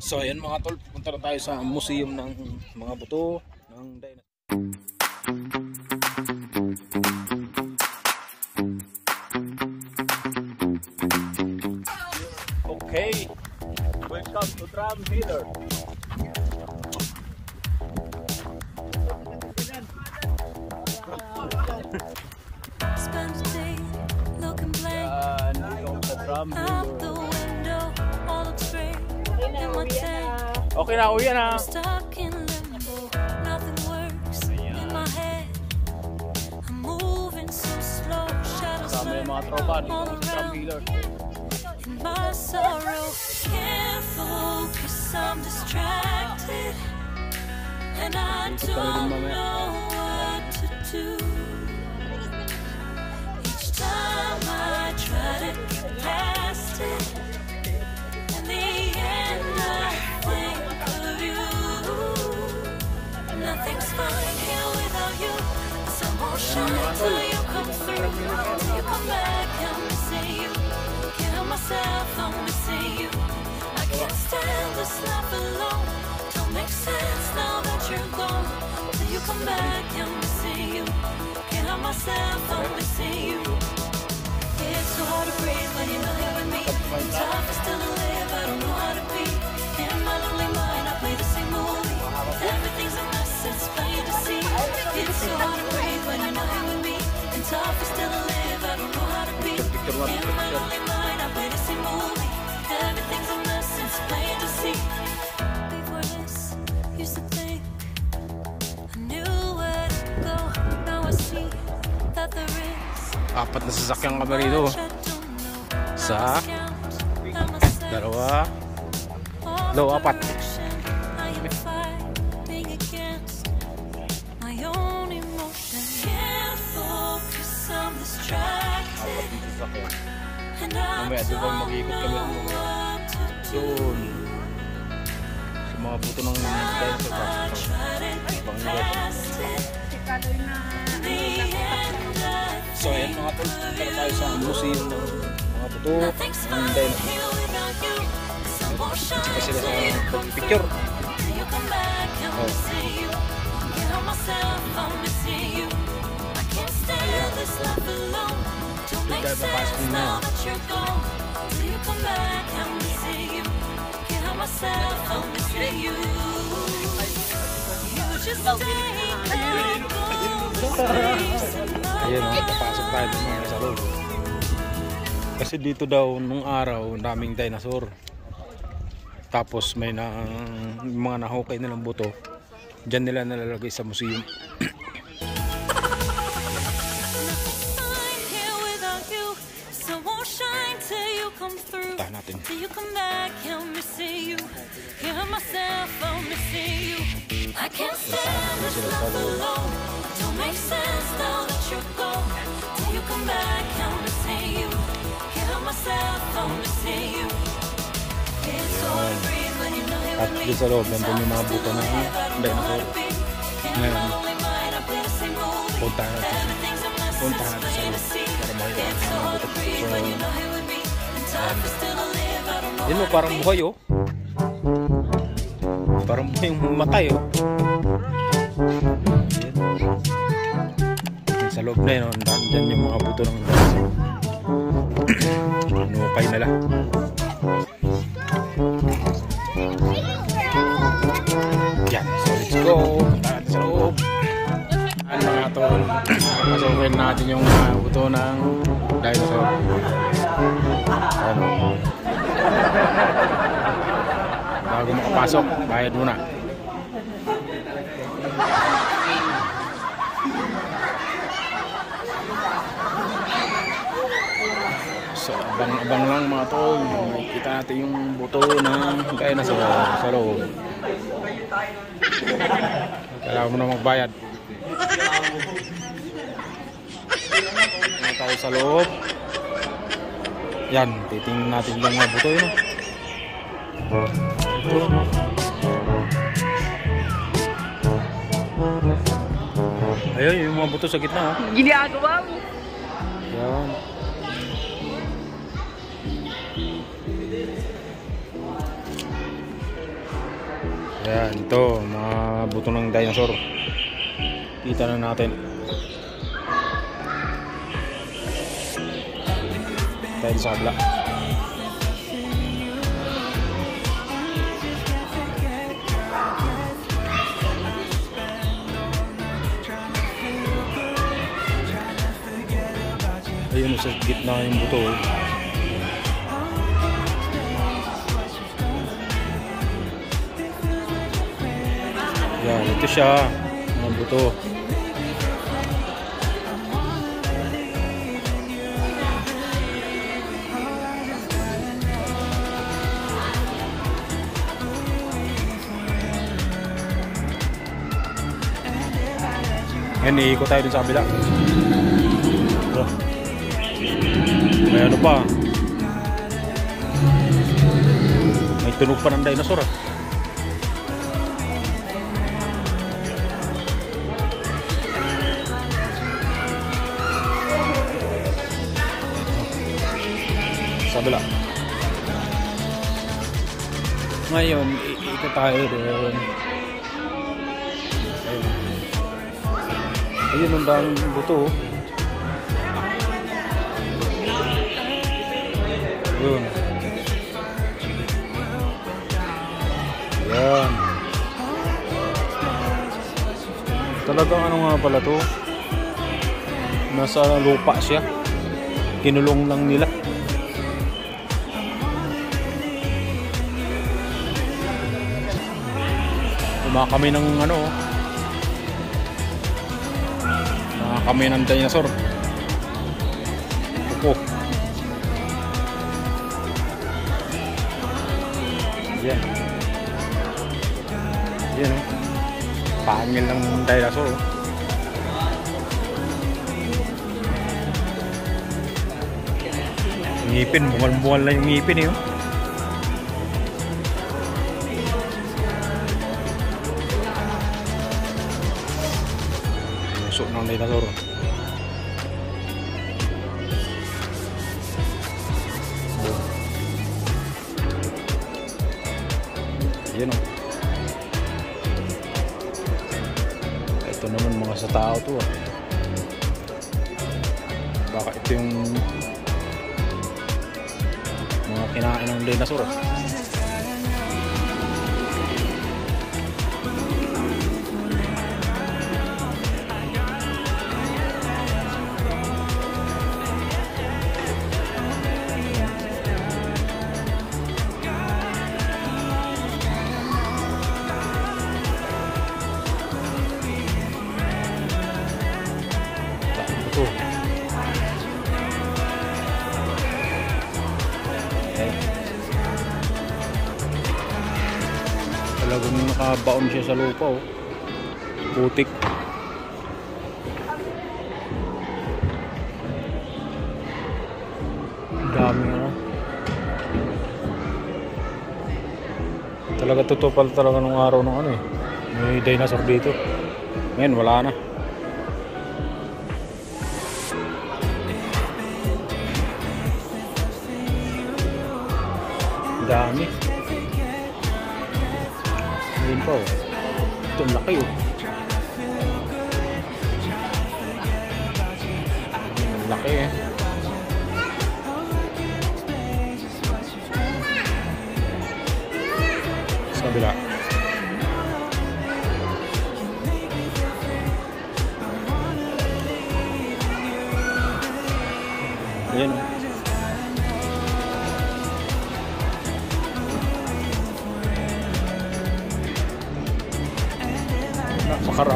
So ayan mga tol, punta na tayo sa museum ng mga buto ng dinosaur. Okay, welcome to Drum Healer. Spend the day looking blank Out the window, all looks great in my tank. Okay na, uwi na. Stuck in limbo, nothing works in my head. I'm moving so slow, shadows Kasama yung mga tropa dito all sa Drum around. Healer. In my sorrow, can't focus, I'm distracted, and I don't know what to do. Each time I try to get past it, in the end I think of you. Nothing's fine here without you. The sun won't shine till you come through, till you come back. I'm missing you. Can't help myself, I'm missing you. I can't stand this life alone. Don't make sense now that you're gone. Till you come back, I'm missing you. Can't help myself, I'm missing you. It's so hard to breathe when you're not here with me. It's tough to still to live, I don't know how to be. In my lonely mind, I play the same movie. Everything's a mess, it's plain to see. It's so hard to breathe when you're not here with me. It's tough to still to live, I don't know how to be. In my lonely mind, I play the same movie. Everything's a mess, it's plain to see. Before this, used to think I knew where to go. Now I see that there is. Apat na sasakyan kami rito. Sa dalawa, apat. Mamaya doon mag-iikot kami doon sa mga buto ng dinosaur. So ayan mga tol, punta tayo sa museum ng mga buto ng dinosaur. Kasi sila sa picture. Kaya papasok na. Ayan, papasok tayo ng mga sa loob. Kasi dito daw nung araw daming dinosaur. Tapos may mga nahukay nilang buto. Diyan nila nalalagay sa museum. Tahan natin. I can't stand this love alone. Don't make sense now that you're gone. Till you come back, I'm missing you. Can't help myself, I'm missing you. It's so hard to breathe when you're not here At with me. dito sa loob, nandun yung mga buto ng dinosaur. Ngayon, puntahan natin sa loob para makita natin yung mga buto. So, yun o, parang buhay o. Parang buhay yung matay o. Sa loob na yun, dyan yung mga buto ng dinosaur. Nukay nila. Yan, so let's go. Punta natin sa loob. Ano nga ito, pasukin natin yung buto ng dinosaur. Ano? Bago makapasok, bayad muna. So, abang-abang lang mga tol. Makikita natin yung buto ng dinosaur sa loob. Kailangan mo na magbayad. Mga tao sa loob. Yan, titingnan natin yung mga buto yun. Ayun, yung mga buto sa gitna. Ginagawa mo. Yan. Yan, ito, mga buto ng dinosaur. Kita na natin. Dahil sa kabla. Ayun, sa gitna yung buto. Yan, ito siya, mga buto. Yan, iikot tayo dun sa kabila. Ito. May ano pa. May tunog pa ng dinosaur. Sa kabila. Ngayon, iikot tayo doon. Ayun, ang daming buto. Yun. Yan. Talagang ano nga pala to? Nasa lupa siya. Kinulong lang nila. Mga kami ng ano, mga kami ng dinosaur. Pupo. Yan. Yan o. Pangil ng dinosaur. Ngipin, bungal-bungal na yung ngipin eh. Pusok ng dinosaur. Yan o. Ito naman mga sa tao to ah. Baka ito yung mga kinain ng dinosaur ah. Ito. Talagang nakabaon siya sa lupa oh. Putik. Dami ano. Talaga tutupal talaga nung araw ng ano eh. May dinosaur dito. Ngayon wala na. Dami. Ayun pa oh. Ito ang laki oh. Ang laki eh. Sa kabila. Ayan oh. Napakarap.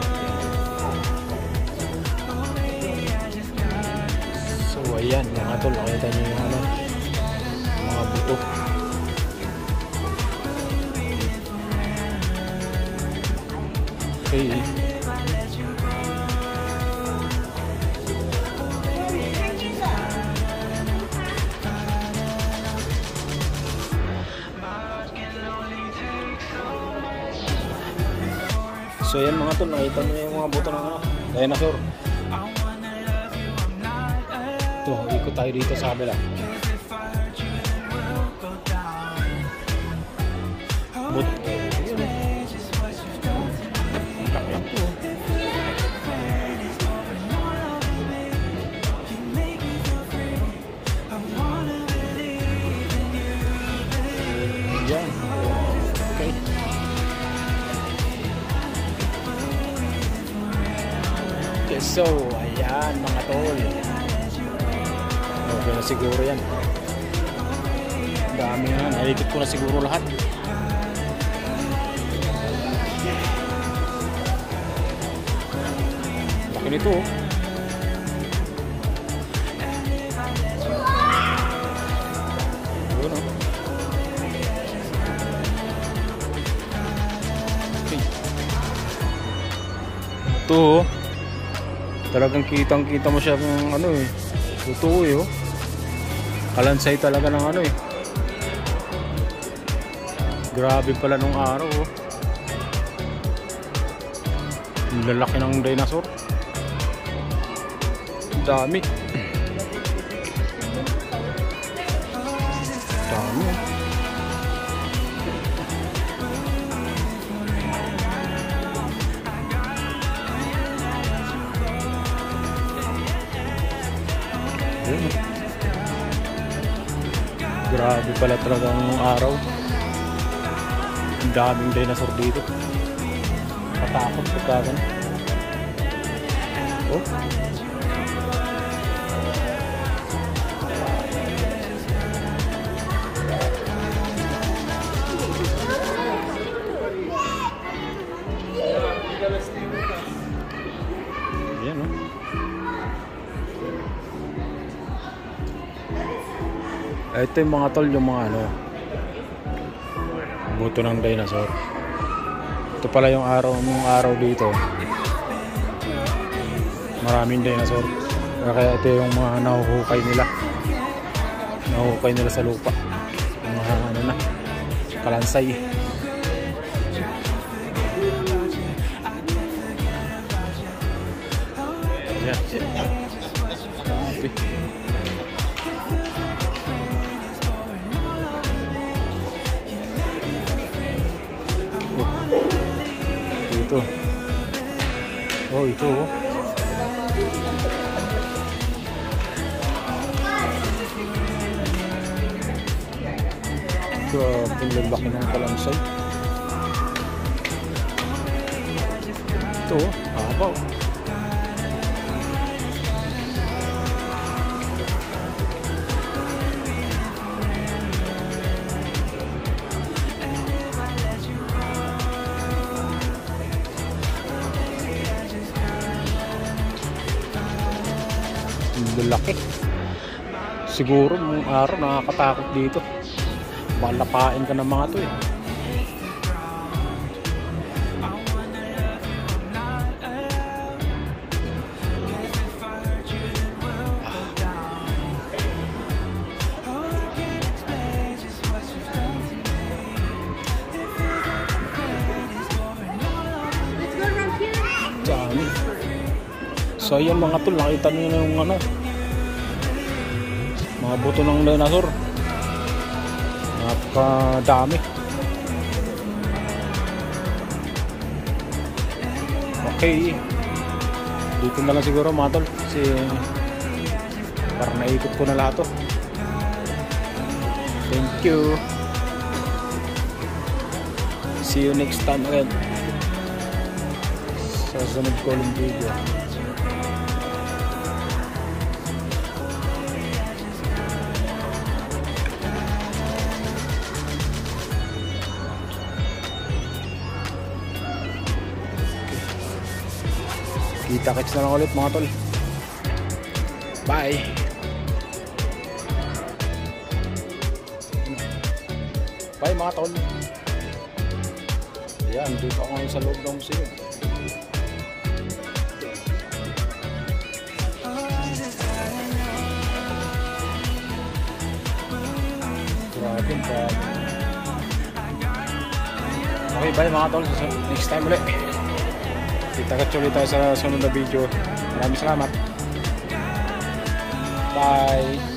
So ayan mga tol, nakita nyo yung ano, mga buto. Okay. So yan mga tol, nakita nyo yung mga buto ng ano, dinosaur. Ito, ikot tayo dito sa kabila. Buto. So, ayan mga tol. Okay na siguro yan. Dami na. Nalikot ko na siguro lahat. Laki nito oh. Yun oh. Okay. Ito oh. Talagang kitang-kita mo siya ng ano eh. Totoo eh oh. Kalansay talaga ng ano eh. Grabe pala nung araw oh. Ang lalaki ng dinosaur. Dami. Dami. Grabe pala talaga ang araw. Ang daming dinosaur dito. Katakot pagkagan. Oh. Ayan oh. Ito yung mga tol, yung mga ano, buto ng dinosaur. Ito pala yung araw dito. Maraming dinosaur. Kaya ito yung mga nahuhukay nila. Nahuhukay nila sa lupa. Yung mga ano na, kalansay. Ayan. Okay. Ito. Oh, ito oh. Grabe, ang lalaki ng kalansay. Ito oh, haba oh. Lalaki. Siguro nung araw nakakatakot dito. Malapain ka ng mga to eh. Dami. So ayan mga tol, nakita nyo na yung ano, mga buto ng dinosaur. Napakadami. Okay, dito na lang siguro mga tol, kasi parang naikot ko na lahat to. Thank you. See you next time again sa sunod ko ulit video. Kita-kits na lang ulit mga tol. Bye! Bye mga tol! Ayan, dito ako ngayon sa loob ng museum. Grabe pa. Okay, bye mga tol. Next time ulit. Kita-kits ulit tayo sa sunod na video. Maraming salamat. Bye!